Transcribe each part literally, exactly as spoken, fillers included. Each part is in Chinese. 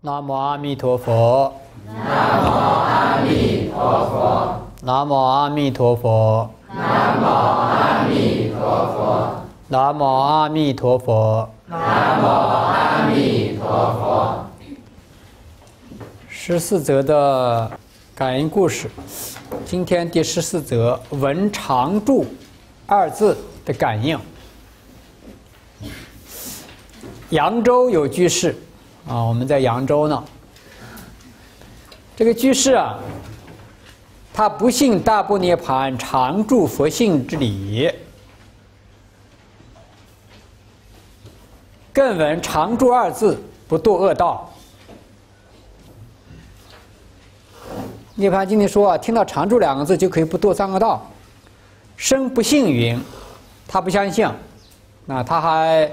南无阿弥陀佛。 南无阿弥陀佛。 南无阿弥陀佛。 南无阿弥陀佛。 南无阿弥陀佛。 南无阿弥陀佛。 十四则的感应故事，今天第十四则闻常住二字的感应。扬州有居士啊，我们在扬州呢。这个居士啊，他不信大般涅盘常住佛性之理，更闻常住二字不堕恶道。涅槃经里说啊，听到常住两个字就可以不堕三恶道。生不信云，他不相信，那他还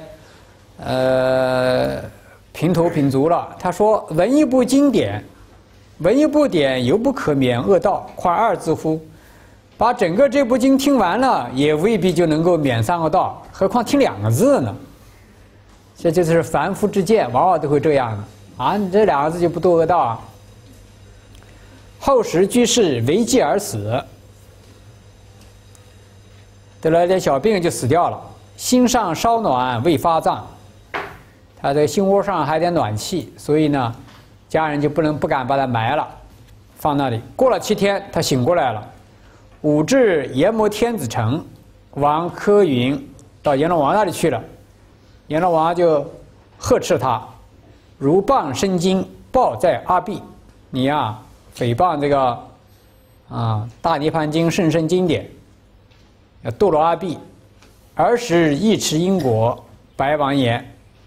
呃评头品足了。他说：“闻一部经典，闻一部典，犹不可免恶道，况二字乎？”把整个这部经听完了，也未必就能够免三恶道，何况听两个字呢？这就是凡夫之见，往往都会这样的啊！你这两个字就不堕恶道啊？后时居士违纪而死，得了点小病就死掉了。心上稍暖未发葬，他的心窝上还有点暖气，所以呢，家人就不能不敢把他埋了，放那里。过了七天，他醒过来了。武至阎摩天子城，王柯云到阎罗王那里去了。阎罗王就呵斥他：“如谤深经，报在阿弊。你呀、啊。”诽谤这个啊《大涅槃经》甚深经典，要堕落阿弊，儿时忆持因果，白王言：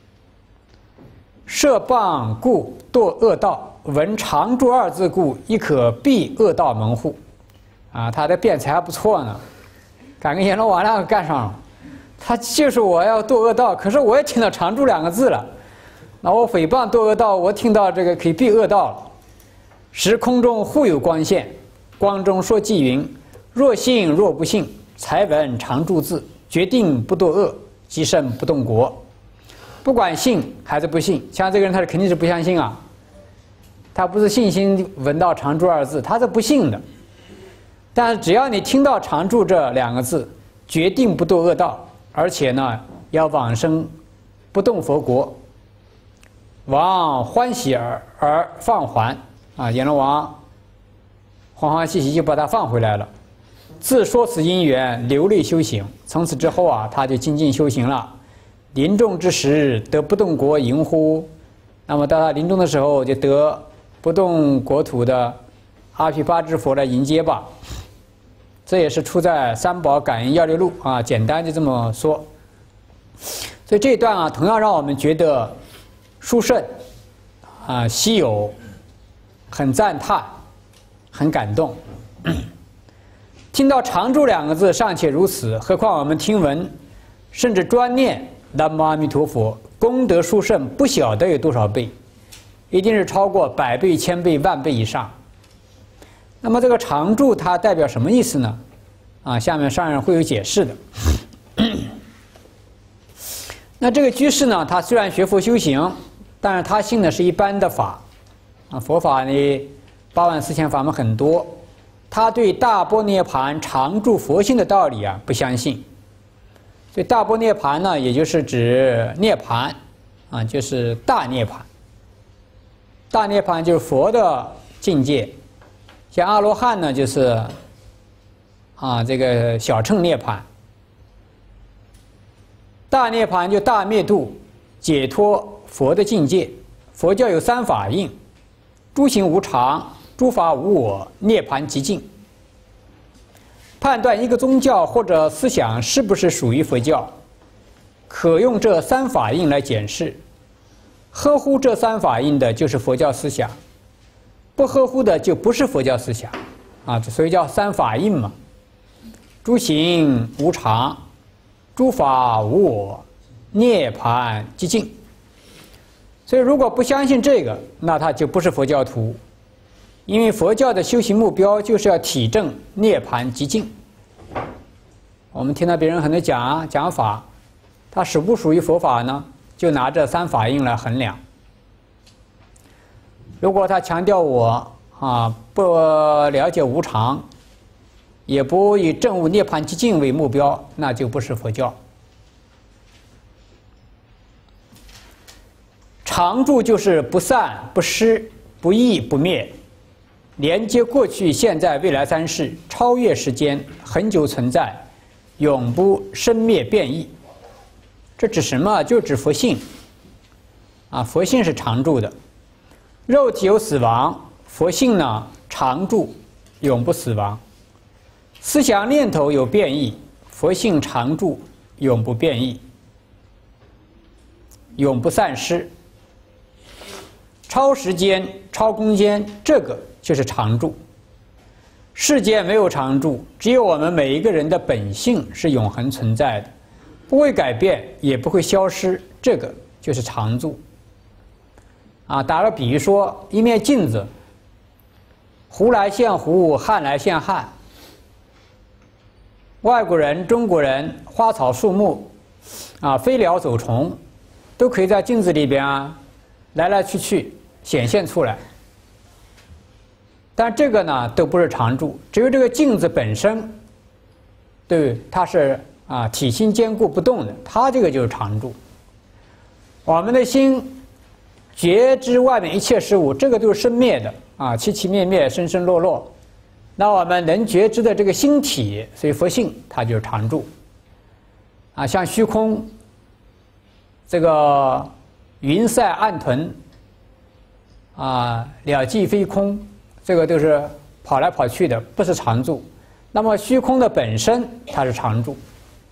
设谤故堕恶道，闻常住二字故，亦可避恶道门户。啊，他的辩才还不错呢，敢跟阎罗王两个干上了。他就是我要堕恶道，可是我也听到常住两个字了，那我诽谤堕恶道，我听到这个可以避恶道了。时空中忽有光现，光中说偈云：若信若不信，才闻常住字，决定不堕恶，即胜不动国。不管信还是不信，像这个人他是肯定是不相信啊，他不是信心闻到常住二字，他是不信的。但是只要你听到常住这两个字，决定不堕恶道，而且呢要往生不动佛国。王欢喜而而放还。啊，阎罗王欢欢喜喜就把他放回来了。自说此因缘，流泪修行。从此之后啊，他就精进修行了。临终之时，得不动国迎乎？那么到他临终的时候，就得不动国土的阿毗跋致佛来迎接吧。这也是出在《三宝感应要略录》啊，简单就这么说。所以这一段啊，同样让我们觉得殊胜啊，稀有。很赞叹，很感动。听到常住两个字尚且如此，何况我们听闻，甚至专念南无阿弥陀佛，功德殊胜，不晓得有多少倍，一定是超过百倍、千倍、万倍以上。那么这个常住它代表什么意思呢？啊，下面上人会有解释的。那这个居士呢，他虽然学佛修行，但是他信的是一般的法。啊，佛法呢，八万四千法门很多，他对大般涅盘常住佛性的道理啊不相信。所以大般涅盘呢，也就是指涅盘，啊，就是大涅盘。大涅盘就是佛的境界，像阿罗汉呢，就是啊这个小乘涅盘。大涅盘就大灭度，解脱佛的境界。佛教有三法印。诸行无常，诸法无我，涅槃极尽。判断一个宗教或者思想是不是属于佛教，可用这三法印来检视。合乎这三法印的，就是佛教思想；不合乎的，就不是佛教思想。啊，所以叫三法印嘛。诸行无常，诸法无我，涅槃极尽。所以，如果不相信这个，那他就不是佛教徒，因为佛教的修行目标就是要体证涅槃极尽。我们听到别人很多讲讲法，它属不属于佛法呢？就拿这三法印来衡量。 如果他强调我啊不了解无常，也不以证悟涅槃寂静为目标，那就不是佛教。常住就是不散、不失、不异、不灭，连接过去、现在、未来三世，超越时间，恒久存在，永不生灭变异。这指什么？就指佛性。啊，佛性是常住的。肉体有死亡，佛性呢常住，永不死亡。思想念头有变异，佛性常住，永不变异，永不散失。超时间、超空间，这个就是常住。世间没有常住，只有我们每一个人的本性是永恒存在的，不会改变，也不会消失，这个就是常住。啊，打个比喻说，一面镜子，胡来现胡，汉来现汉。外国人、中国人，花草树木，啊，飞鸟走虫，都可以在镜子里边啊，来来去去显现出来。但这个呢，都不是常住，只有这个镜子本身，对，它是啊体性坚固不动的，它这个就是常住。我们的心觉知外面一切事物，这个都是生灭的啊，起起灭灭，生生落落。那我们能觉知的这个心体，所以佛性它就是常住。啊，像虚空，这个云塞暗屯，啊，鸟迹飞空，这个都是跑来跑去的，不是常住。那么虚空的本身它是常住。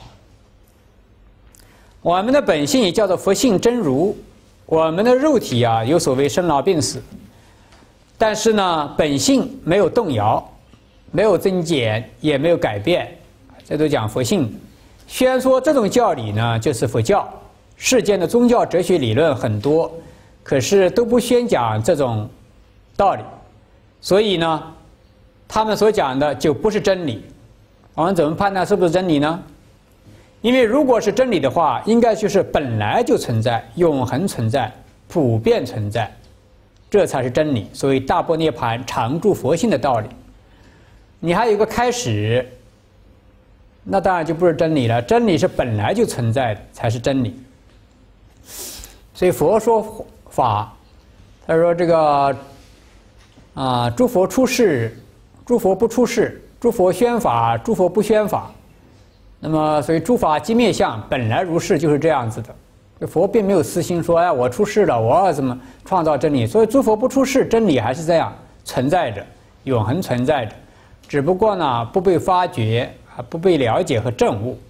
我们的本性也叫做佛性真如。我们的肉体啊，有所谓生老病死，但是呢，本性没有动摇，没有增减，也没有改变，这都讲佛性。宣说这种教理呢，就是佛教。世间的宗教哲学理论很多，可是都不宣讲这种道理，所以呢，他们所讲的就不是真理。我们怎么判断是不是真理呢？因为如果是真理的话，应该就是本来就存在、永恒存在、普遍存在，这才是真理。所以大般涅槃常住佛性的道理，你还有一个开始，那当然就不是真理了。真理是本来就存在的，才是真理。所以佛说法，他说这个啊，诸佛出世，诸佛不出世，诸佛宣法，诸佛不宣法。那么，所以诸法即灭相，本来如是，就是这样子的。佛并没有私心说，哎，我出世了，我要怎么创造真理？所以诸佛不出世，真理还是这样存在着，永恒存在着，只不过呢，不被发掘啊，不被了解和证悟。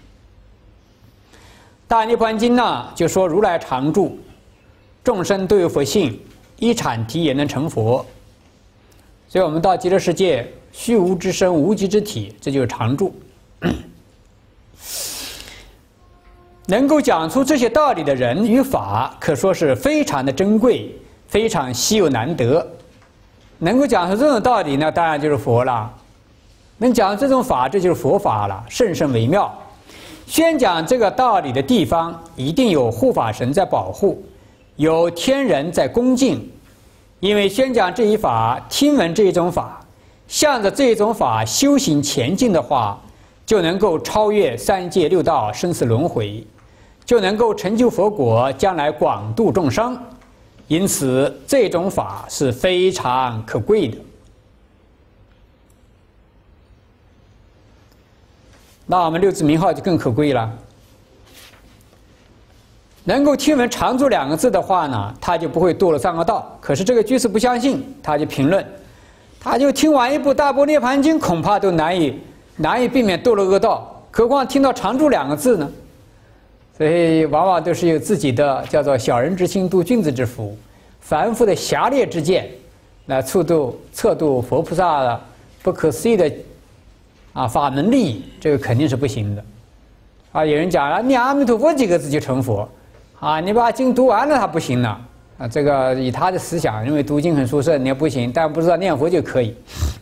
大涅槃经呢，就说如来常住，众生都有佛性，一阐提也能成佛。所以我们到极乐世界，虚无之身，无极之体，这就是常住。能够讲出这些道理的人与法，可说是非常的珍贵，非常稀有难得。能够讲出这种道理呢，当然就是佛了。能讲这种法，这就是佛法了，甚甚微妙。宣讲这个道理的地方，一定有护法神在保护，有天人在恭敬。因为宣讲这一法，听闻这一种法，向着这一种法修行前进的话，就能够超越三界六道生死轮回，就能够成就佛果，将来广度众生。因此，这种法是非常可贵的。那我们六字名号就更可贵了。能够听闻常住两个字的话呢，他就不会堕入三恶道。可是这个居士不相信，他就评论，他就听完一部《大般涅槃经》，恐怕都难以难以避免堕入恶道，何况听到常住两个字呢？所以往往都是有自己的叫做小人之心度君子之腹，凡夫的狭劣之见来促度测度佛菩萨的不可思议的啊法门利益，这个肯定是不行的。啊，有人讲了，念阿弥陀佛几个字就成佛，啊，你把经读完了他不行了，啊，这个以他的思想认为读经很殊胜，你也不行，但不知道念佛就可以。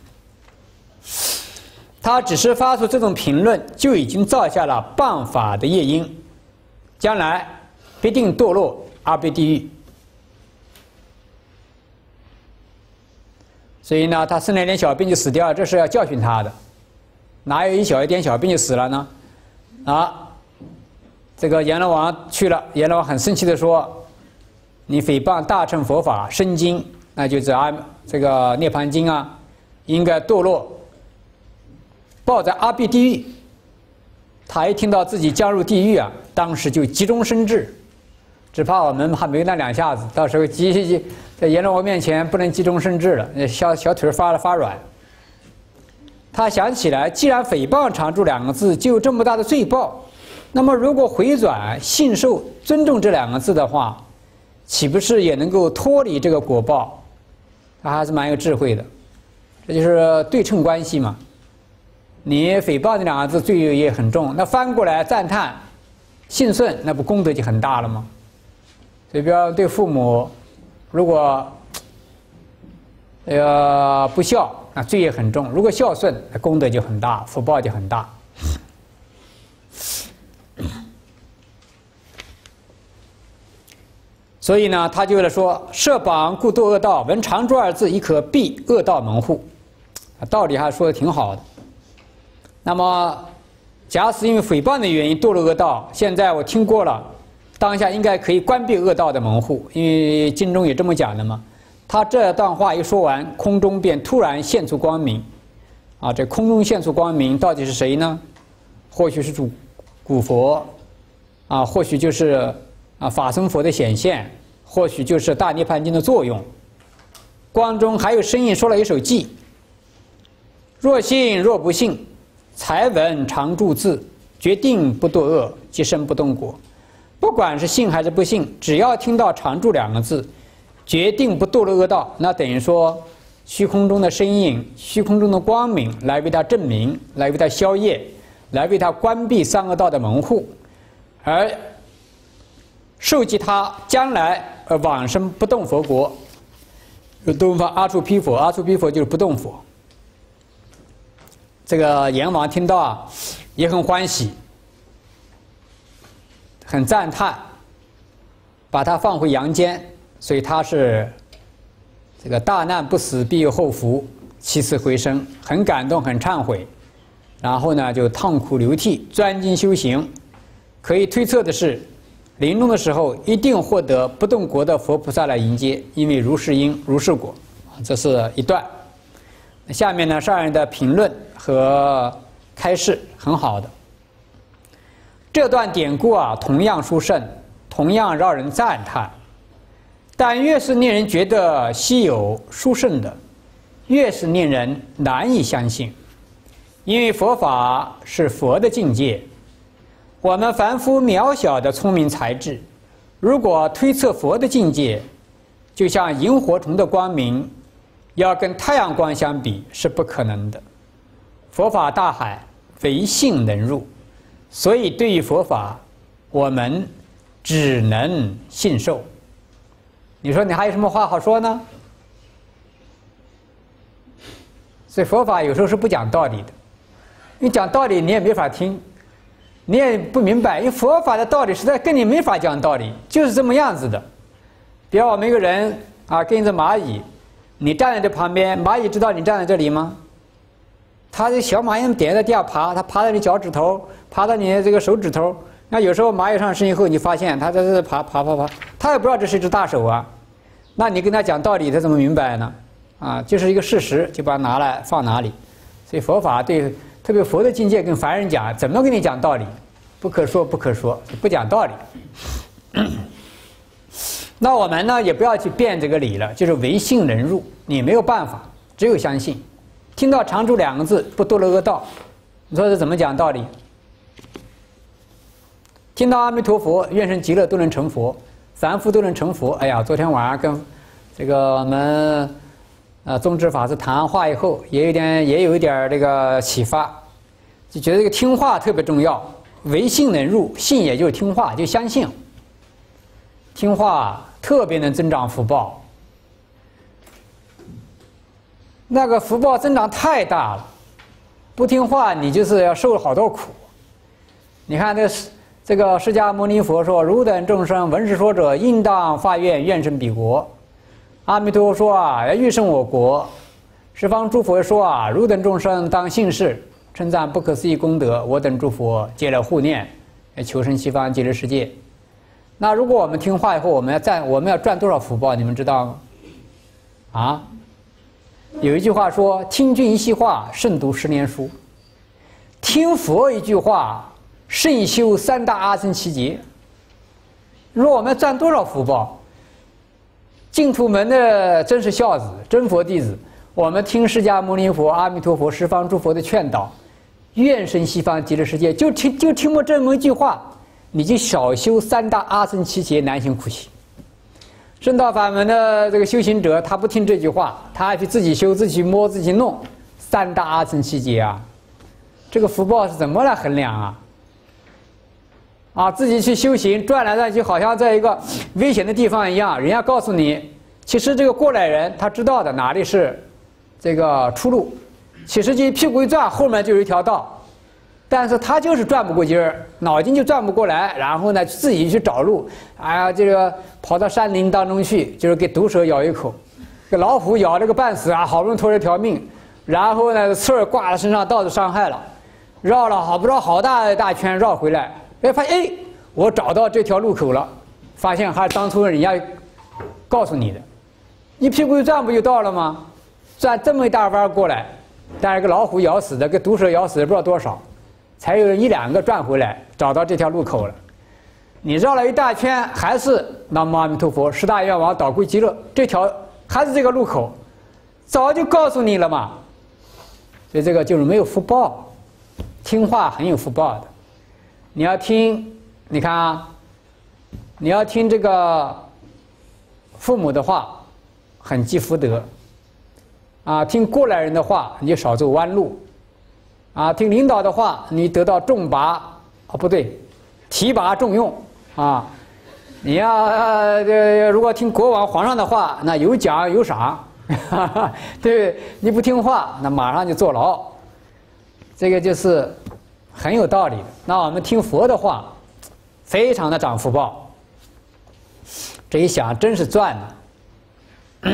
他只是发出这种评论，就已经造下了谤法的业因，将来必定堕落阿鼻地狱。 所以呢，他生了一点小病就死掉了，这是要教训他的。哪有一小一点小病就死了呢？啊，这个阎罗王去了，阎罗王很生气的说：“你诽谤大乘佛法生经，那就是阿这个涅槃经啊，应该堕落，报在阿鼻地狱。”他一听到自己将入地狱啊，当时就急中生智，只怕我们还没那两下子，到时候急急急在阎罗王面前不能急中生智了，小小腿发了发软。他想起来，既然诽谤常住两个字就有这么大的罪报，那么如果回转信受尊重这两个字的话，岂不是也能够脱离这个果报？他还是蛮有智慧的，这就是对称关系嘛。你诽谤这两个字罪业很重，那翻过来赞叹信顺，那不功德就很大了吗？所以比方对父母，如果呃不孝，那罪业很重；如果孝顺，那功德就很大，福报就很大。所以呢，他就是说：“设榜故堕恶道，闻常住二字，亦可避恶道门户。”道理还说的挺好的。那么，假使因为诽谤的原因堕了恶道，现在我听过了，当下应该可以关闭恶道的门户，因为经中也这么讲的嘛。他这段话一说完，空中便突然现出光明，啊，这空中现出光明到底是谁呢？或许是主古佛，啊，或许就是啊法身佛的显现，或许就是大涅槃经的作用。光中还有声音说了一首偈：若信若不信，才闻常住字，决定不堕恶，即生不动果。不管是信还是不信，只要听到常住两个字，决定不堕了恶道，那等于说虚空中的声音，虚空中的光明来为他证明，来为他消业，来为他关闭三恶道的门户，而受记他将来呃往生不动佛国。东方阿处毗佛，阿处毗佛就是不动佛。这个阎王听到啊，也很欢喜，很赞叹，把他放回阳间。所以他是这个大难不死必有后福，起死回生，很感动，很忏悔，然后呢就痛哭流涕，专精修行。可以推测的是，临终的时候一定获得不动国的佛菩萨来迎接，因为如是因如是果。这是一段。下面呢，上人的评论和开示很好的。这段典故啊，同样殊胜，同样让人赞叹。但越是令人觉得稀有殊胜的，越是令人难以相信，因为佛法是佛的境界，我们凡夫渺小的聪明才智，如果推测佛的境界，就像萤火虫的光明，要跟太阳光相比是不可能的。佛法大海，唯信能入，所以对于佛法，我们只能信受。你说你还有什么话好说呢？所以佛法有时候是不讲道理的，你讲道理你也没法听，你也不明白，因为佛法的道理实在跟你没法讲道理，就是这么样子的。比如我们一个人啊，跟着蚂蚁，你站在这旁边，蚂蚁知道你站在这里吗？它这小蚂蚁点在地下爬，它爬到你脚趾头，爬到你的这个手指头。那有时候蚂蚁上身以后，你发现它在这爬爬爬爬，它也不知道这是一只大手啊。那你跟他讲道理，他怎么明白呢？啊，就是一个事实，就把它拿来放哪里。所以佛法对特别佛的境界跟凡人讲，怎么跟你讲道理？不可说不可说，不讲道理。那我们呢，也不要去辩这个理了，就是唯信能入，你没有办法，只有相信。听到常住两个字，不堕了恶道，你说这怎么讲道理？听到阿弥陀佛，愿生极乐都能成佛，凡夫都能成佛。哎呀，昨天晚上跟这个我们呃宗旨法师谈完话以后，也有点也有一点这个启发，就觉得这个听话特别重要，唯信能入，信也就是听话，就相信。听话特别能增长福报，那个福报增长太大了，不听话你就是要受好多苦。你看这这个释迦牟尼佛说：“汝等众生闻是说者，应当发愿愿生彼国。”阿弥陀佛说啊，要欲生我国， 十方诸佛说啊，汝等众生当信誓，称赞不可思议功德，我等诸佛皆来护念，求生西方极乐世界。那如果我们听话以后，我们要赚我们要赚多少福报？你们知道吗？啊，有一句话说：“听君一席话，胜读十年书。”听佛一句话，胜修三大阿僧祇劫。如果我们要赚多少福报？净土门的真是孝子、真佛弟子，我们听释迦牟尼佛、阿弥陀佛、十方诸佛的劝导，愿生西方极乐世界，就听就听过这么一句话，你就少修三大阿僧祇劫难行苦行。正道法门的这个修行者，他不听这句话，他还去自己修、自己摸、自己弄，三大阿僧祇劫啊，这个福报是怎么来衡量啊？啊，自己去修行，转来转去，好像在一个危险的地方一样。人家告诉你，其实这个过来人他知道的哪里是这个出路，其实就屁股一转，后面就有一条道，但是他就是转不过劲儿，脑筋就转不过来，然后呢自己去找路，哎呀，这个跑到山林当中去，就是给毒蛇咬一口，给老虎咬了个半死啊，好不容易拖了条命，然后呢刺儿挂在身上，倒是伤害了，绕了好不知道好大一大圈绕回来。哎，发现哎，我找到这条路口了，发现还是当初人家告诉你的，你屁股一转不就到了吗？转这么一大弯过来，但是个老虎咬死的，个毒蛇咬死的不知道多少，才有一两个转回来，找到这条路口了。你绕了一大圈，还是南无阿弥陀佛，十大愿王导归极乐，这条还是这个路口，早就告诉你了嘛。所以这个就是没有福报，听话很有福报的。你要听，你看啊，你要听这个父母的话，很积福德啊；听过来人的话，你就少走弯路啊；听领导的话，你得到重拔啊，不对，提拔重用啊。你要呃，这如果听国王、皇上的话，那有奖有赏，哈哈，对，你不听话，那马上就坐牢。这个就是很有道理的。那我们听佛的话，非常的长福报。这一想，真是赚了。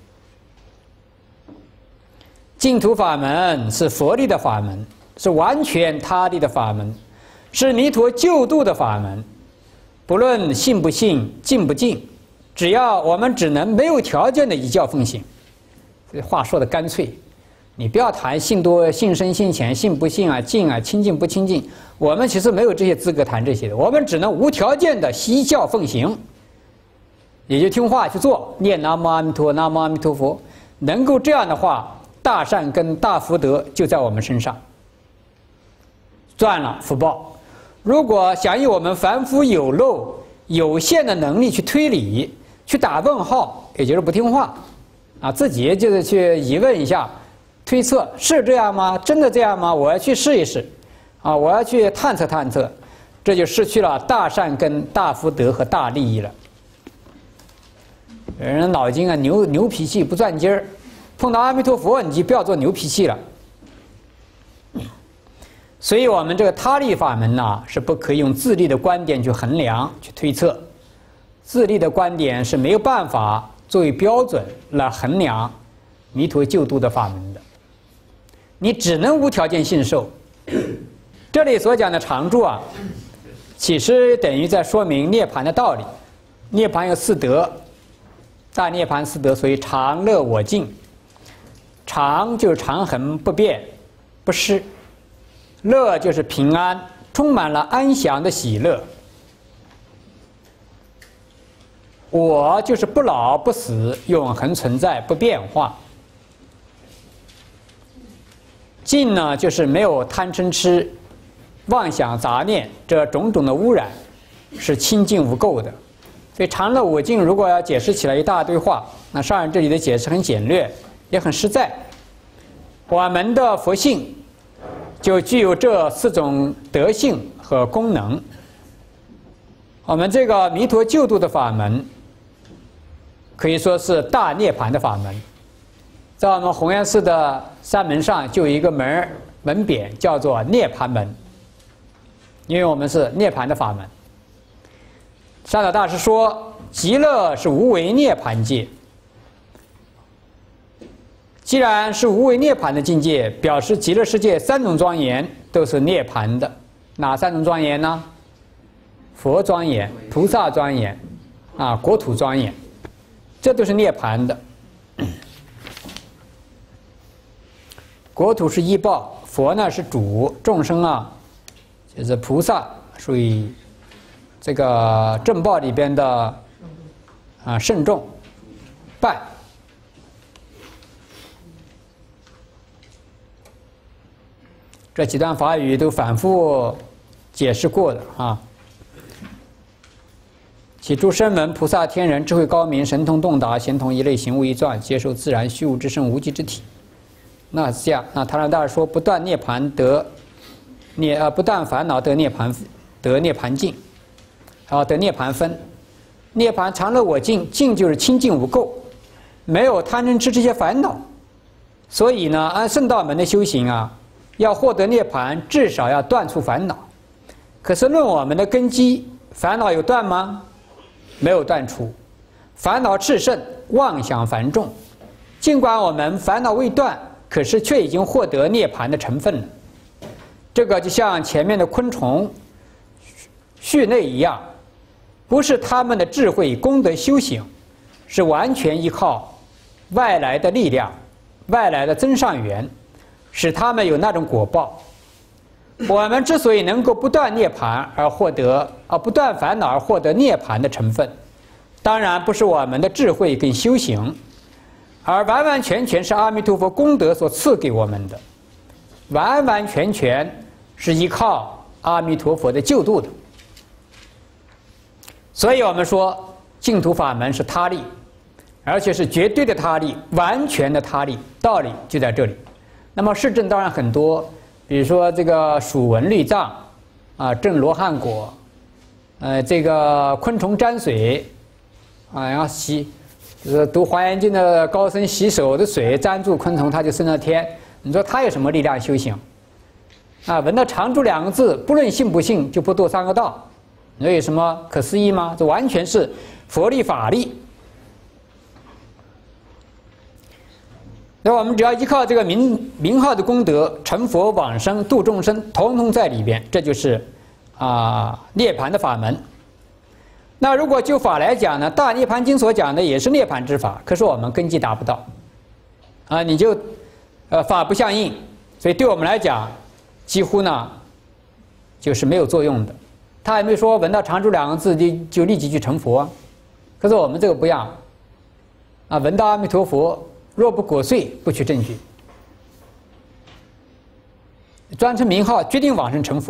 净土法门是佛力的法门，是完全他力的法门，是弥陀救度的法门。不论信不信、敬不敬，只要我们只能没有条件的一教奉行。这话说的干脆。你不要谈信多、信深、信浅、信不信啊、敬啊、亲近不亲近，我们其实没有这些资格谈这些的，我们只能无条件的依教奉行，也就听话去做，念南无阿弥陀、南无阿弥陀佛，能够这样的话，大善根、大福德就在我们身上，赚了福报。如果想以我们凡夫有漏、有限的能力去推理、去打问号，也就是不听话，啊，自己就是去疑问一下。推测是这样吗？真的这样吗？我要去试一试，啊，我要去探测探测，这就失去了大善根、大福德和大利益了。人脑筋啊，牛牛脾气不转筋儿，碰到阿弥陀佛，你就不要做牛脾气了。所以我们这个他力法门呢，是不可以用自利的观点去衡量、去推测，自利的观点是没有办法作为标准来衡量弥陀救度的法门的。你只能无条件信受。这里所讲的常住啊，其实等于在说明涅槃的道理。涅槃有四德，大涅槃四德，所以常乐我净。常就是常恒不变不失，乐就是平安，充满了安详的喜乐。我就是不老不死，永恒存在，不变化。净呢，就是没有贪嗔痴、妄想杂念这种种的污染，是清净无垢的。所以常乐我净，如果要解释起来一大堆话，那上人这里的解释很简略，也很实在。我们的佛性就具有这四种德性和功能。我们这个弥陀救度的法门，可以说是大涅槃的法门。在我们弘源寺的山门上就有一个门门匾，叫做涅槃门，因为我们是涅槃的法门。善导大师说，极乐是无为涅槃界， 既然是无为涅槃的境界，表示极乐世界三种庄严都是涅槃的。哪三种庄严呢？佛庄严、菩萨庄严、啊国土庄严，这都是涅槃的。国土是依报，佛呢是主，众生啊就是菩萨，属于这个正报里边的啊圣众拜。这几段法语都反复解释过的啊。其诸声闻、菩萨、天人，智慧高明，神通洞达，形同一类，形无一状，接受自然虚无之身，无极之体。那是这样。那唐兰大师说，不断涅槃得涅呃，不断烦恼得涅槃得涅槃境，啊得涅槃分。涅槃常乐我净，净就是清净无垢，没有贪嗔痴这些烦恼。所以呢，按圣道门的修行啊。要获得涅槃，至少要断除烦恼。可是论我们的根基，烦恼有断吗？没有断除，烦恼炽盛，妄想繁重。尽管我们烦恼未断，可是却已经获得涅槃的成分了。这个就像前面的昆虫、畜类一样，不是他们的智慧功德修行，是完全依靠外来的力量、外来的增上缘。使他们有那种果报。我们之所以能够不断涅槃而获得啊不断烦恼而获得涅槃的成分，当然不是我们的智慧跟修行，而完完全全是阿弥陀佛功德所赐给我们的，完完全全是依靠阿弥陀佛的救度的。所以我们说净土法门是他力，而且是绝对的他力，完全的他力，道理就在这里。那么示证当然很多，比如说这个数闻律藏，啊证罗汉果，呃这个昆虫沾水，啊然后洗，就是读华严经的高僧洗手的水沾住昆虫，它就升了天。你说他有什么力量修行？啊闻到常住两个字，不论信不信就不堕三恶道，你说有什么可思议吗？这完全是佛力法力。那我们只要依靠这个名名号的功德，成佛往生度众生，统统在里边，这就是啊涅槃的法门。那如果就法来讲呢，《大涅槃经》所讲的也是涅槃之法，可是我们根基达不到，啊，你就呃法不相应，所以对我们来讲，几乎呢就是没有作用的。他也没说闻到常住两个字就就立即去成佛，可是我们这个不一样，啊，闻到阿弥陀佛。若不果遂，不取正觉。专称名号，决定往生成佛。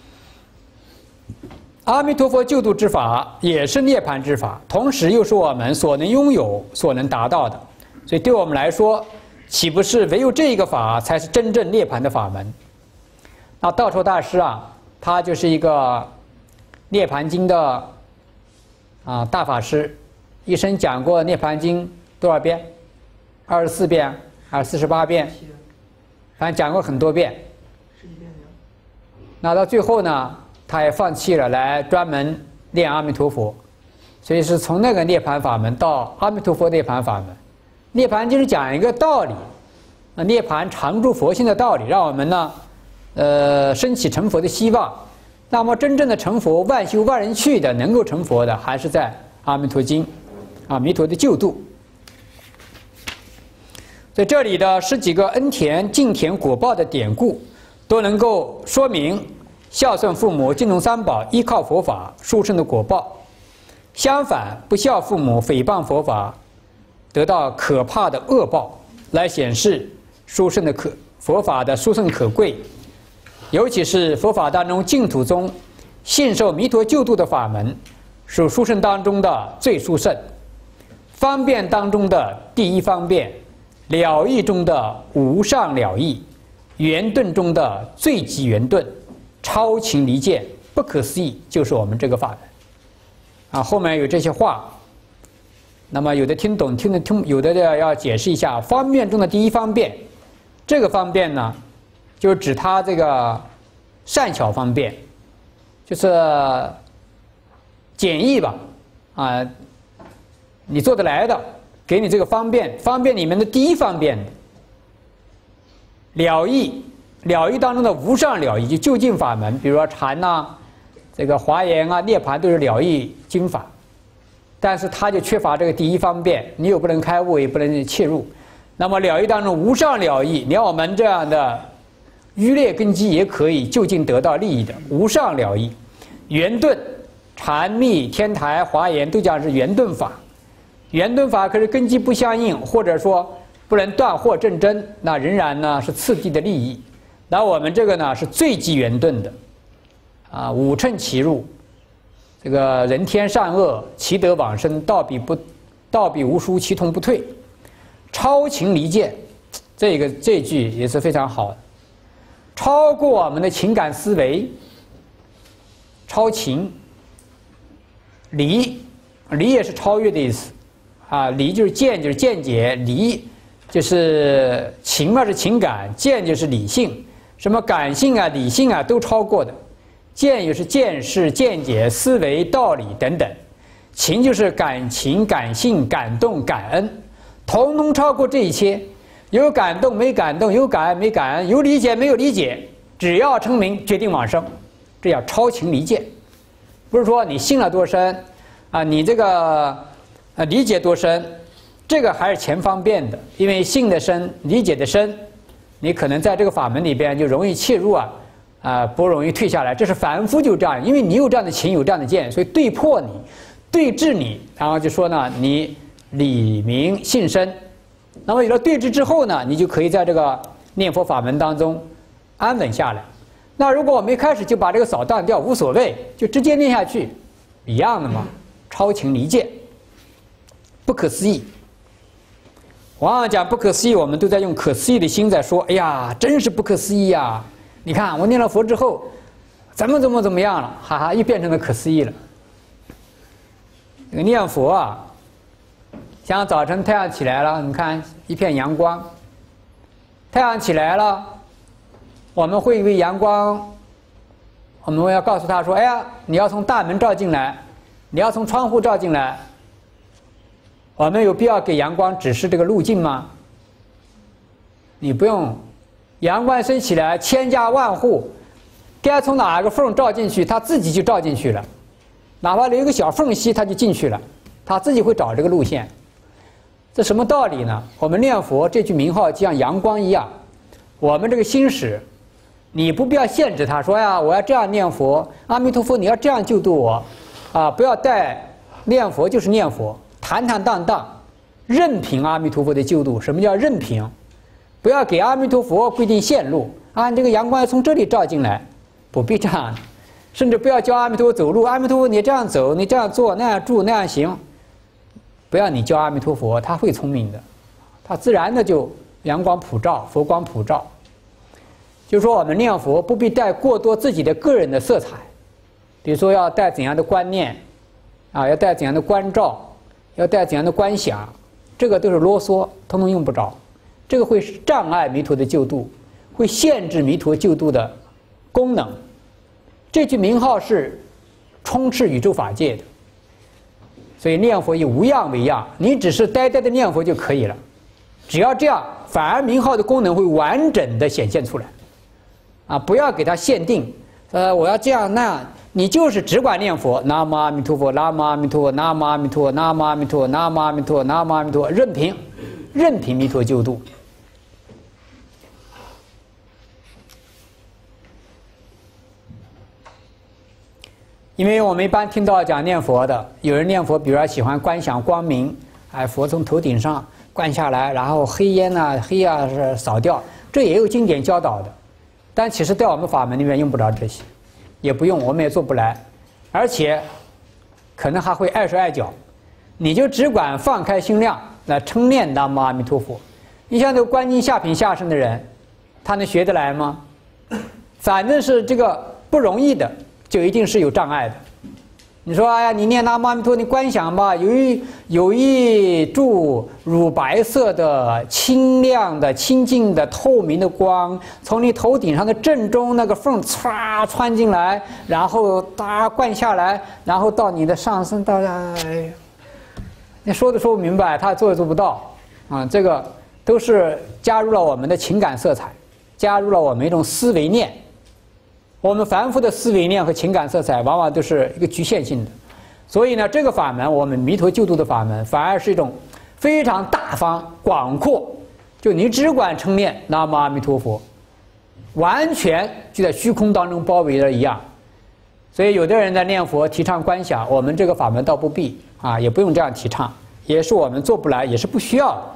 阿弥陀佛救度之法也是涅槃之法，同时又是我们所能拥有、所能达到的。所以对我们来说，岂不是唯有这一个法才是真正涅槃的法门？那道绰大师啊，他就是一个涅槃经的啊大法师，一生讲过涅槃经多少遍？二十四遍还是四十八遍？反正讲过很多遍。那到最后呢，他也放弃了，来专门练阿弥陀佛。所以是从那个涅槃法门到阿弥陀佛涅槃法门。涅槃就是讲一个道理，啊，涅槃常住佛性的道理，让我们呢，呃，升起成佛的希望。那么真正的成佛，万修万人去的，能够成佛的，还是在阿弥陀经，阿弥陀的救度。所以这里的十几个恩田、敬田、果报的典故，都能够说明孝顺父母、敬重三宝、依靠佛法殊胜的果报。相反，不孝父母、诽谤佛法，得到可怕的恶报，来显示殊胜的可佛法的殊胜可贵。尤其是佛法当中净土中信受弥陀救度的法门，属殊胜当中的最殊胜，方便当中的第一方便。了义中的无上了义，圆顿中的最极圆顿，超情离见，不可思议，就是我们这个法门。啊，后面有这些话，那么有的听懂，听得听，有的要解释一下。方便中的第一方便，这个方便呢，就指它这个善巧方便，就是简易吧，啊，你做得来的。给你这个方便，方便里面的第一方便了义，了义当中的无上了义，就究竟法门，比如说禅呐、啊、这个华严啊、涅槃都是了义经法，但是它就缺乏这个第一方便，你又不能开悟，也不能切入。那么了义当中无上了义，连我们这样的愚劣根基也可以就近得到利益的无上了义。圆顿、禅密、天台、华严都讲是圆顿法。圆顿法可是根基不相应，或者说不能断惑正真，那仍然呢是次第的利益。那我们这个呢是最极圆顿的，啊，五乘齐入，这个人天善恶，其得往生，道比不，道比无殊，其同不退。超情离见，这个这句也是非常好的，超过我们的情感思维，超情。离，离也是超越的意思，啊，离就是见，就是见解；离就是情嘛，是情感；见就是理性，什么感性啊、理性啊都超过的。见也是见识、见解、思维、道理等等；情就是感情、感性、感动、感恩。统统超过这一切，有感动没感动，有感恩没感恩，有理解没有理解，只要称名，决定往生，这叫超情离见。不是说你信了多深，啊，你这个呃理解多深，这个还是前方便的，因为信的深，理解的深，你可能在这个法门里边就容易切入啊，啊不容易退下来。这是凡夫就这样，因为你有这样的情，有这样的见，所以对破你，对治你，然后就说呢你。理明信深，那么有了对治之后呢，你就可以在这个念佛法门当中安稳下来。那如果我们一开始就把这个扫荡掉，无所谓，就直接念下去，一样的嘛，超情离见，不可思议。往往讲不可思议，我们都在用可思议的心在说，哎呀，真是不可思议呀！你看我念了佛之后，怎么怎么怎么样了，哈哈，又变成了可思议了。这个念佛啊。像早晨太阳起来了，你看一片阳光。太阳起来了，我们会以为阳光，我们要告诉他说：“哎呀，你要从大门照进来，你要从窗户照进来。”我们有必要给阳光指示这个路径吗？你不用，阳光升起来，千家万户，该从哪个缝照进去，它自己就照进去了，哪怕留一个小缝隙，它就进去了，它自己会找这个路线。这什么道理呢？我们念佛这句名号就像阳光一样，我们这个心识，你不必要限制它，说呀，我要这样念佛，阿弥陀佛，你要这样救度我，啊，不要带念佛就是念佛，坦坦荡荡，任凭阿弥陀佛的救度。什么叫任凭？不要给阿弥陀佛规定线路，按这个阳光从这里照进来，不必这样，甚至不要教阿弥陀佛走路，阿弥陀佛你这样走，你这样做，那样住，那样行。不要你教阿弥陀佛，他会聪明的，他自然的就阳光普照，佛光普照。就是说我们念佛不必带过多自己的个人的色彩，比如说要带怎样的观念，啊，要带怎样的关照，要带怎样的观想，这个都是啰嗦，通通用不着。这个会障碍弥陀的救度，会限制弥陀救度的功能。这句名号是充斥宇宙法界的。所以念佛以无样为样，你只是呆呆的念佛就可以了。只要这样，反而名号的功能会完整的显现出来。啊，不要给它限定，呃，我要这样那样，你就是只管念佛，南无阿弥陀佛，南无阿弥陀佛，南无阿弥陀佛，南无阿弥陀佛，南无阿弥陀佛，南无阿弥陀佛，任凭，任凭弥陀救度。因为我们一般听到讲念佛的，有人念佛，比如说喜欢观想光明，哎，佛从头顶上灌下来，然后黑烟呐、啊、黑啊是扫掉，这也有经典教导的。但其实在我们法门里面用不着这些，也不用，我们也做不来，而且可能还会碍手碍脚。你就只管放开心量来称念南无阿弥陀佛。你像那个观音下品下生的人，他能学得来吗？反正是这个不容易的。就一定是有障碍的。你说，哎呀，你念南无阿弥陀佛，你观想吧，有一有一柱乳白色的、清亮的、清净的、透明的光，从你头顶上的正中那个缝唰穿进来，然后哒灌下来，然后到你的上身，到哎，你说都说不明白，他做也做不到啊。这个都是加入了我们的情感色彩， 加入了我们一种思维念。我们凡夫的思维念和情感色彩，往往都是一个局限性的。所以呢，这个法门，我们弥陀救度的法门，反而是一种非常大方、广阔。就你只管称念南无阿弥陀佛，完全就在虚空当中包围了一样。所以有的人在念佛提倡观想，我们这个法门倒不必啊，也不用这样提倡，也是我们做不来，也是不需要的。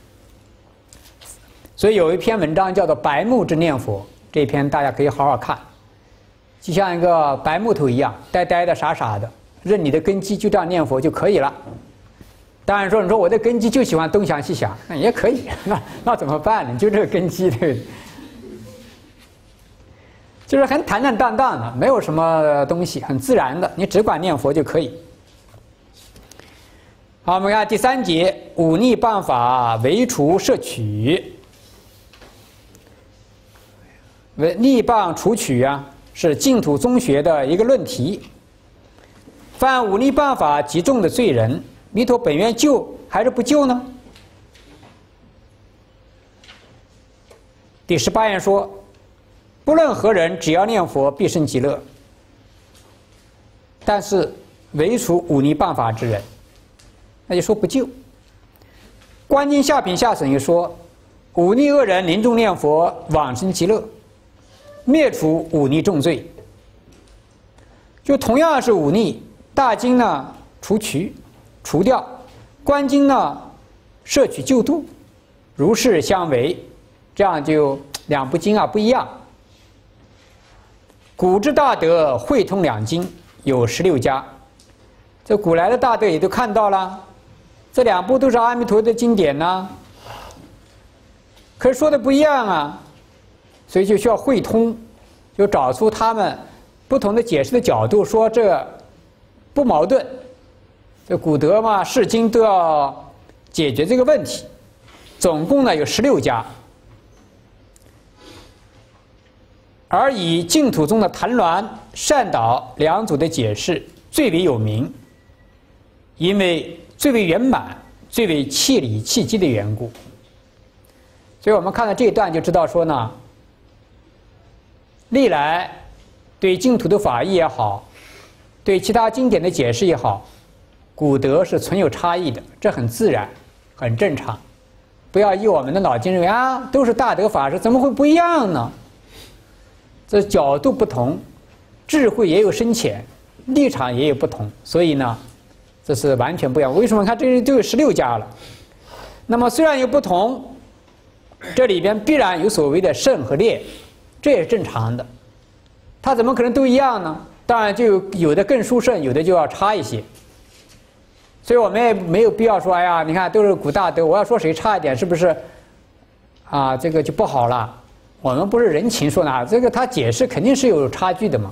所以有一篇文章叫做《白木之念佛》，这篇大家可以好好看，就像一个白木头一样，呆呆的、傻傻的，任你的根基就这样念佛就可以了。当然说，你说我的根基就喜欢东想西想，那也可以，那那怎么办呢？就这个根基，对不对？就是很坦坦荡荡的，没有什么东西，很自然的，你只管念佛就可以。好，我们看第三节，忤逆谤法，为除摄取。为逆谤除取啊，是净土宗学的一个论题。犯忤逆谤法极重的罪人，弥陀本愿救还是不救呢？第十八愿说，不论何人，只要念佛，必生极乐。但是唯除忤逆谤法之人，那就说不救。观经下品下省又说，忤逆恶人临终念佛，往生极乐，灭除忤逆重罪。就同样是忤逆，大经呢除去除掉，观经呢摄取救度，如是相违，这样就两部经啊不一样。古之大德汇通两经，有十六家。这古来的大德也都看到了，这两部都是阿弥陀的经典呐、啊，可是说的不一样啊，所以就需要汇通，就找出他们不同的解释的角度，说这不矛盾。这古德嘛，释经都要解决这个问题。总共呢有十六家，而以净土宗的谭鸾、善导两组的解释最为有名，因为最为圆满、最为契理契机的缘故。所以我们看到这一段就知道说呢，历来对净土的法义也好，对其他经典的解释也好，古德是存有差异的，这很自然，很正常。不要以我们的脑筋认为啊，都是大德法师，怎么会不一样呢？这角度不同，智慧也有深浅，立场也有不同，所以呢，这是完全不一样。为什么看这里都有十六家了？那么虽然有不同，这里边必然有所谓的胜和劣，这也是正常的。它怎么可能都一样呢？当然就有有的更殊胜，有的就要差一些。所以我们也没有必要说，哎呀，你看都是古大德，我要说谁差一点，是不是？啊，这个就不好了。我们不是人情说哪，这个他解释肯定是有差距的嘛。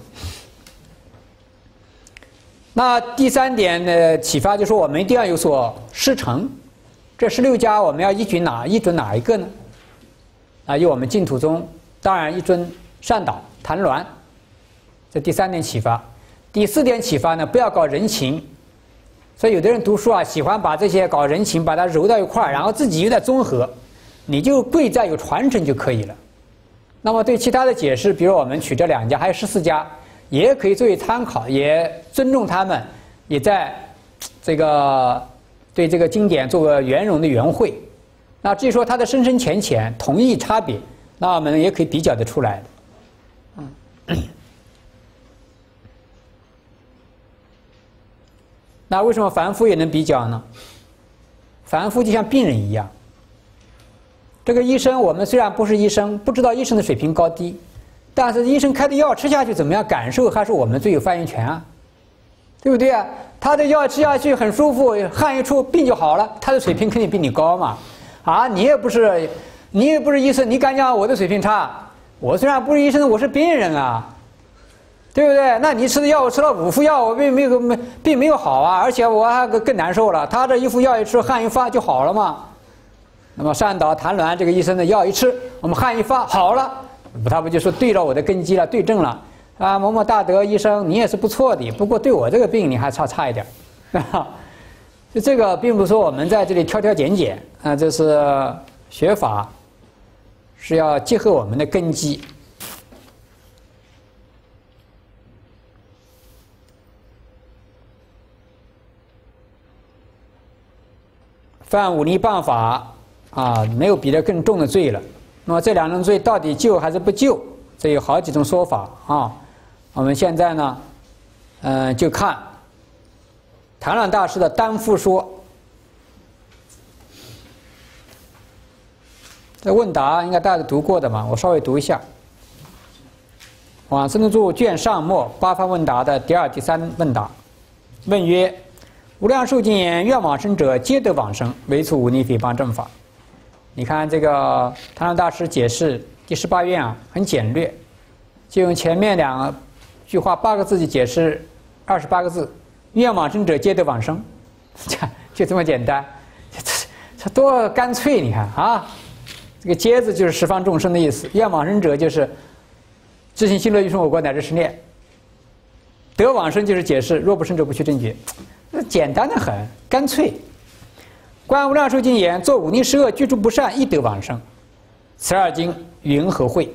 那第三点的启发就是说，我们一定要有所师承。这十六家我们要依据哪依准哪一个呢？啊，以我们净土宗，当然一尊善导谭鸾。这第三点启发。第四点启发呢，不要搞人情。所以有的人读书啊，喜欢把这些搞人情，把它揉到一块儿，然后自己有点综合，你就贵在有传承就可以了。那么对其他的解释，比如我们取这两家，还有十四家，也可以作为参考，也尊重他们，也在这个对这个经典做个圆融的圆会。那至于说它的深深浅浅、同义差别，那我们也可以比较得出来的。嗯。那为什么凡夫也能比较呢？凡夫就像病人一样。这个医生，我们虽然不是医生，不知道医生的水平高低，但是医生开的药吃下去怎么样，感受还是我们最有发言权啊，对不对啊？他的药吃下去很舒服，汗一出病就好了，他的水平肯定比你高嘛。啊，你也不是，你也不是医生，你敢讲我的水平差？我虽然不是医生，我是病人啊。对不对？那你吃的药，我吃了五副药，我并没有没并没有好啊，而且我还更难受了。他这一副药一吃，汗一发就好了嘛。那么善导谭鸾这个医生的药一吃，我们汗一发好了，他不就说对着我的根基了，对症了啊？某某大德医生，你也是不错的，不过对我这个病你还差差一点，啊。就这个并不是说我们在这里挑挑拣拣啊，这是学法是要结合我们的根基。犯忤逆谤法啊，没有比这更重的罪了。那么这两种罪到底救还是不救？这有好几种说法啊。我们现在呢，嗯、呃，就看唐朗大师的单复说。这问答应该大家读过的嘛，我稍微读一下。往生咒卷上末八番问答的第二、第三问答，问曰：无量寿经言，愿往生者皆得往生，唯除忤逆诽谤正法。你看这个唐朗大师解释第十八愿啊，很简略，就用前面两句话八个字就解释二十八个字，愿往生者皆得往生，就这么简单，这这多干脆！你看啊，这个皆字就是十方众生的意思，愿往生者就是自信心乐欲生我国乃至十念，得往生就是解释若不生者不去正觉。简单的很，干脆。观无量寿经言：做忤逆十恶，居住不善，亦得往生。此二经云何会？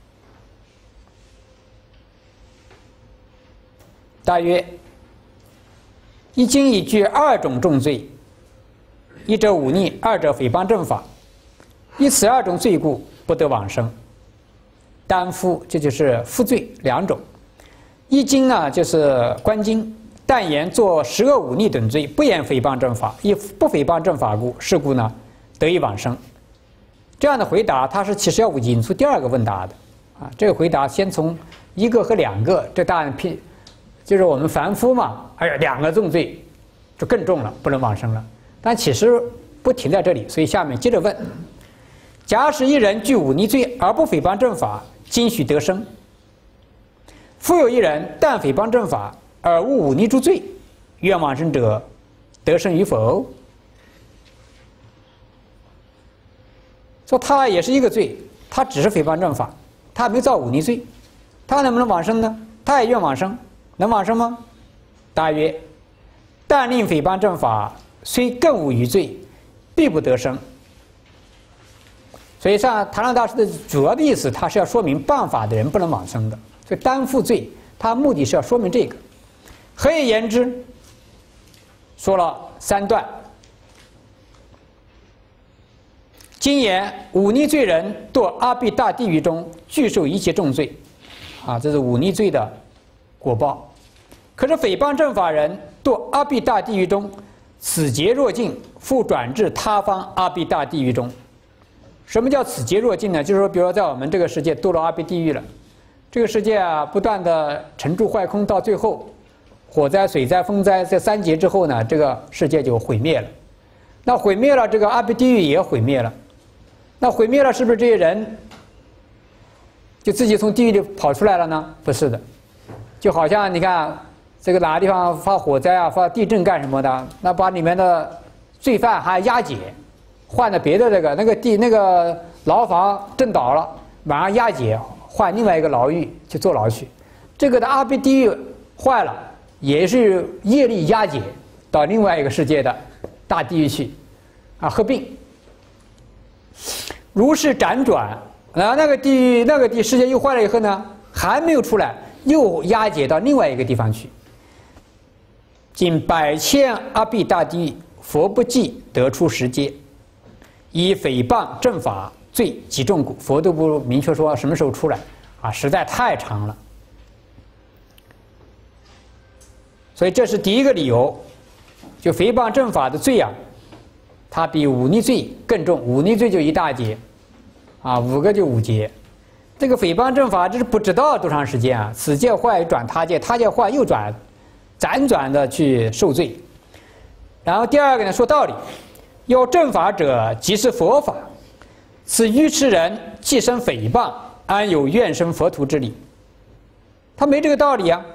大约一经已具二种重罪，一者忤逆，二者诽谤正法。依此二种罪故，不得往生。单夫，这就是负罪两种。一经啊，就是观经。但言作十恶忤逆等罪，不言诽谤正法，亦不诽谤正法故，是故呢，得以往生。这样的回答，它是其实要引出第二个问答的啊。这个回答先从一个和两个，这当然偏，就是我们凡夫嘛，哎呀，两个重罪就更重了，不能往生了。但其实不停在这里，所以下面接着问：假使一人具忤逆罪而不诽谤正法，今许得生；复有一人但诽谤正法，而无忤逆诸罪，愿往生者得生与否？说他也是一个罪，他只是诽谤正法，他没造忤逆罪，他能不能往生呢？他也愿往生，能往生吗？答曰：但令诽谤正法，虽更无余罪，必不得生。所以上唐朗大师的主要的意思，他是要说明谤法的人不能往生的，所以单负罪，他目的是要说明这个。何以言之？说了三段。经言忤逆罪人堕阿鼻大地狱中，具受一切重罪，啊，这是忤逆罪的果报。可是诽谤正法人堕阿鼻大地狱中，此劫若尽，复转至他方阿鼻大地狱中。什么叫此劫若尽呢？就是说，比如说在我们这个世界堕落阿鼻地狱了，这个世界啊，不断的沉住坏空，到最后。火灾、水灾、风灾这三劫之后呢，这个世界就毁灭了。那毁灭了，这个阿鼻地狱也毁灭了。那毁灭了，是不是这些人就自己从地狱里跑出来了呢？不是的，就好像你看这个哪个地方发火灾啊、发地震干什么的，那把里面的罪犯还押解，换了别的这个那个地那个牢房震倒了，马上押解换另外一个牢狱去坐牢去。这个的阿鼻地狱坏了。也是业力押解到另外一个世界的大地狱去，啊，合并。如是辗转，然后那个地狱那个地世界又坏了以后呢，还没有出来，又押解到另外一个地方去。仅百千阿鼻大地狱，佛不计得出十阶，以诽谤正法罪极重故，佛都不明确说什么时候出来，啊，实在太长了。所以这是第一个理由，就诽谤正法的罪啊，它比忤逆罪更重。忤逆罪就一大劫，啊，五个就五劫。这个诽谤正法，这是不知道多长时间啊，此界坏转他界，他界坏又转，辗转的去受罪。然后第二个呢，说道理，要正法者即是佛法，此愚痴人既生诽谤，安有愿生佛土之理？他没这个道理啊。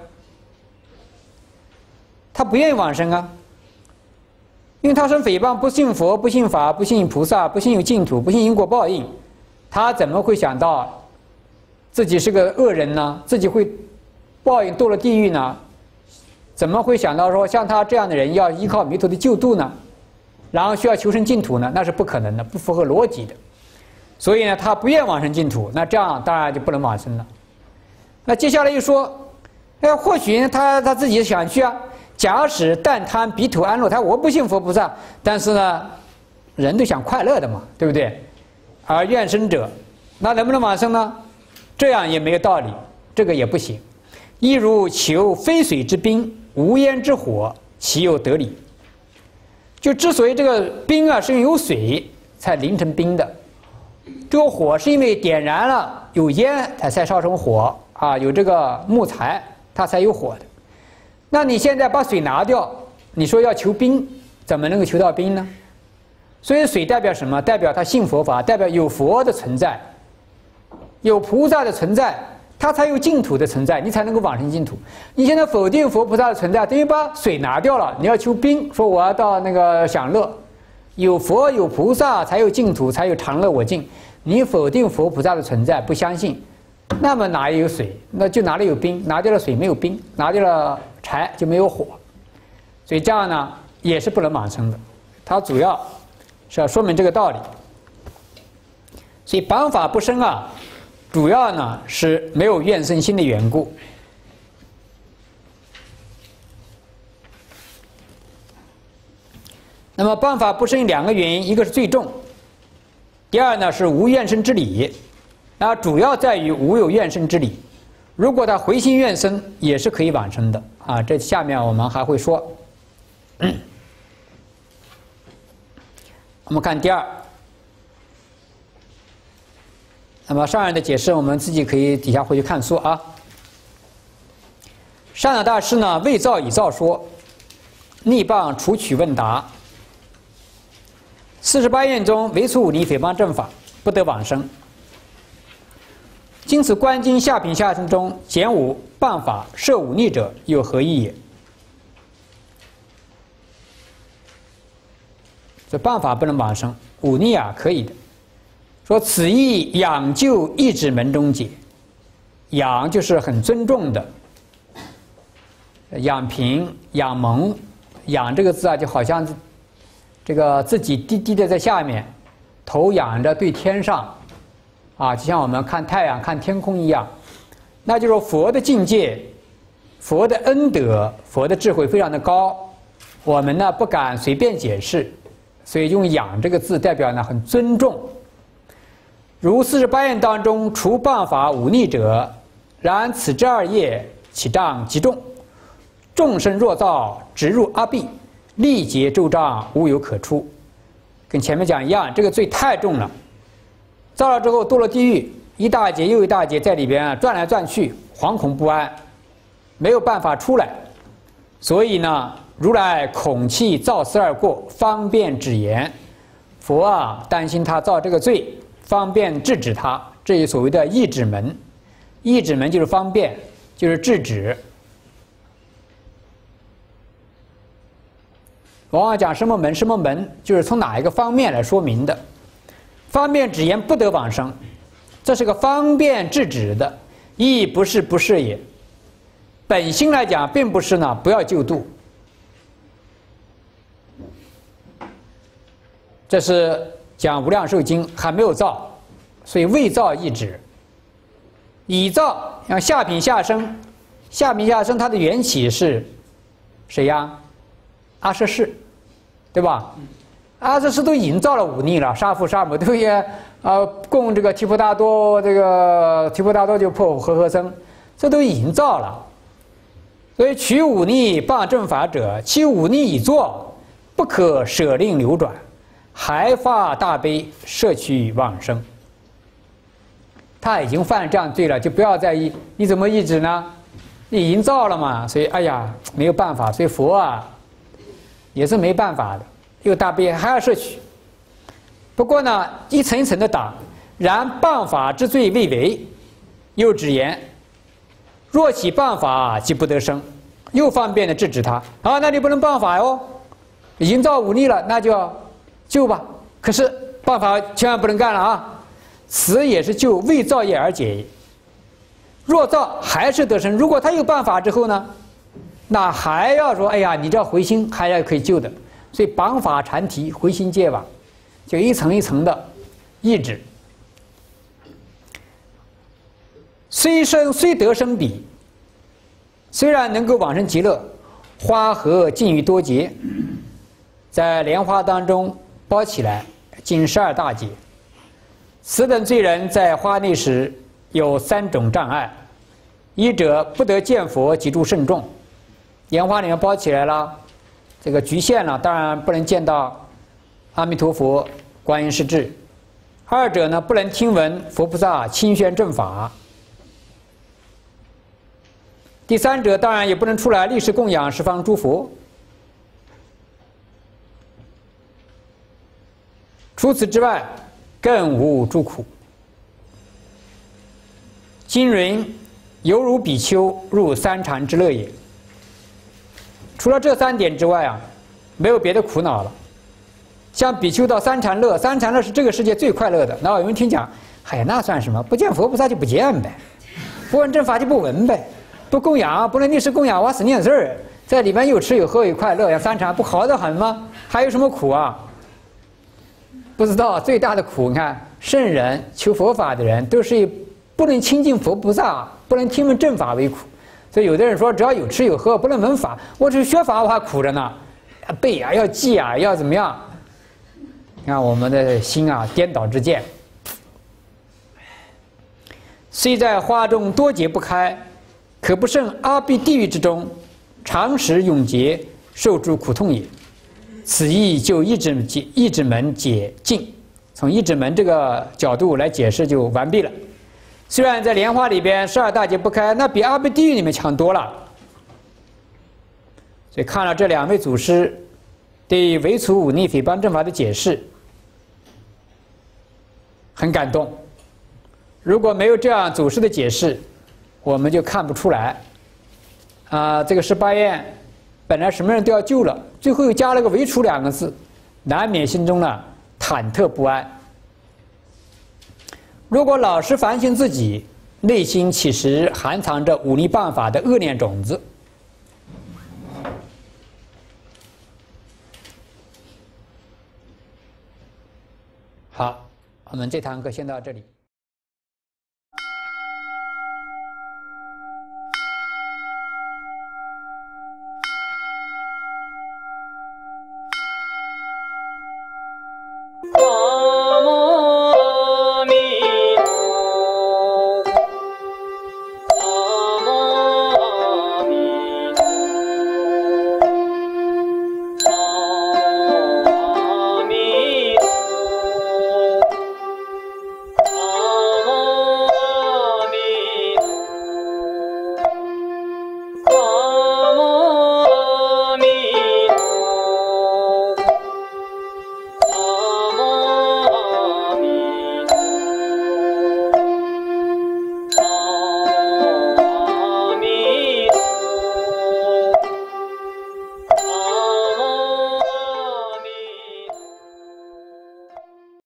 他不愿意往生啊，因为他生诽谤，不信佛，不信法，不信菩萨，不信有净土，不信因果报应，他怎么会想到自己是个恶人呢？自己会报应堕了地狱呢？怎么会想到说像他这样的人要依靠弥陀的救度呢？然后需要求生净土呢？那是不可能的，不符合逻辑的。 所以呢，他不愿往生净土，那这样当然就不能往生了。那接下来又说，哎，或许他他自己想去啊。假使但贪彼土安乐，他我不信佛菩萨，但是呢，人都想快乐的嘛，对不对？而愿生者，那能不能往生呢？这样也没有道理，这个也不行。一如求非水之冰，无烟之火，其有得理？就之所以这个冰啊是因为有水才凝成冰的，这个火是因为点燃了有烟它才烧成火啊，有这个木材它才有火的。那你现在把水拿掉，你说要求冰，怎么能够求到冰呢？所以水代表什么？代表他信佛法，代表有佛的存在，有菩萨的存在，他才有净土的存在，你才能够往生净土。你现在否定佛菩萨的存在，等于把水拿掉了，你要求冰，说我要到那个享乐，有佛有菩萨才有净土，才有常乐我净。你否定佛菩萨的存在，不相信，那么哪里有水？那就哪里有冰？拿掉了水没有冰，拿掉了柴就没有火，所以这样呢也是不能往生的。它主要是要说明这个道理。所以绑法不生啊，主要呢是没有愿生心的缘故。那么绑法不生两个原因，一个是最重，第二呢是无愿生之理。那主要在于无有愿生之理。如果他回心愿生，也是可以往生的啊。这下面我们还会说。嗯、我们看第二。那么上人的解释，我们自己可以底下回去看书啊。善导大师呢，未造已造说，逆谤除取问答。四十八愿中，唯除忤逆诽谤正法，不得往生。今此观经下品下生中减五谤法摄忤逆者，有何意也？这谤法不能往生，忤逆啊可以的。说此意养就义指门中解，养就是很尊重的，养平养蒙，养这个字啊，就好像这个自己低低的在下面，头仰着对天上。啊，就像我们看太阳、看天空一样，那就是佛的境界、佛的恩德、佛的智慧非常的高，我们呢不敢随便解释，所以用“养”这个字代表呢很尊重。如四十八愿当中，除谤法忤逆者，然此之二业起障极重，众生若造，直入阿鼻，力竭周障，无有可出。跟前面讲一样，这个罪太重了。造了之后堕了地狱，一大劫又一大劫在里边转来转去，惶恐不安，没有办法出来。所以呢，如来恐其造此二过，方便止言。佛啊，担心他造这个罪，方便制止他。这是所谓的义止门。义止门就是方便，就是制止。往往讲什么门什么门，就是从哪一个方面来说明的。方便止言不得往生，这是个方便制止的，亦不是不是也。本心来讲，并不是呢，不要救度。这是讲无量寿经还没有造，所以未造一止。已造，像下品下生，下品下生它的缘起是谁呀？阿阇世，对吧？阿阇世都已经造了忤逆了，杀父杀母都也呃供这个提婆达多，这个提婆达多就破和合僧，这都已经造了。所以取忤逆谤正法者，其忤逆已作，不可舍令流转，还发大悲，摄取往生。他已经犯了这样罪了，就不要再意，你怎么抑制呢？你已经造了嘛，所以哎呀没有办法，所以佛啊也是没办法的。又大悲还要摄取，不过呢，一层一层的挡。然谤法之罪未为，又止言：若起谤法，即不得生。又方便的制止他啊，那你不能谤法哟，已经造忤逆了，那就要救吧。可是谤法千万不能干了啊！此也是就未造业而解。若造还是得生。如果他有办法之后呢，那还要说，哎呀，你这要回心，还要可以救的。所以绑法禅提，回心戒网，就一层一层的抑制， 虽生虽得生彼，虽然能够往生极乐，花荷尽于多劫，在莲花当中包起来，经十二大劫。此等罪人在花内时有三种障碍：一者不得见佛及诸圣众，莲花里面包起来了，这个局限了，当然不能见到阿弥陀佛、观音世智；二者呢，不能听闻佛菩萨亲宣正法；第三者当然也不能出来历世供养十方诸佛。除此之外，更无诸苦。今人犹如比丘入三禅之乐也。除了这三点之外啊，没有别的苦恼了。像比丘到三禅乐，三禅乐是这个世界最快乐的。那有人听讲，哎呀，那算什么？不见佛菩萨就不见呗，不闻正法就不闻呗，不供养不能历世供养，我死念事儿，在里面有吃有喝有快乐，像三禅不好得很吗？还有什么苦啊？不知道最大的苦，你看圣人求佛法的人都是以不能亲近佛菩萨，不能听闻正法为苦。所以有的人说，只要有吃有喝，不能闻法，我只学法我还苦着呢，要背啊，要记啊，要怎么样？你看我们的心啊，颠倒之见。虽在花中多劫不开，可不胜阿鼻地狱之中，常时永劫受诸苦痛也。此意就一指解一指门解尽，从一指门这个角度来解释就完毕了。虽然在莲花里边十二大劫不开，那比阿鼻地狱里面强多了。所以看了这两位祖师对唯除忤逆诽谤正法的解释，很感动。如果没有这样祖师的解释，我们就看不出来。啊，这个十八愿本来什么人都要救了，最后又加了个唯除两个字，难免心中呢忐忑不安。如果老实反省自己，内心其实含藏着忤逆谤法的恶念种子。好，我们这堂课先到这里。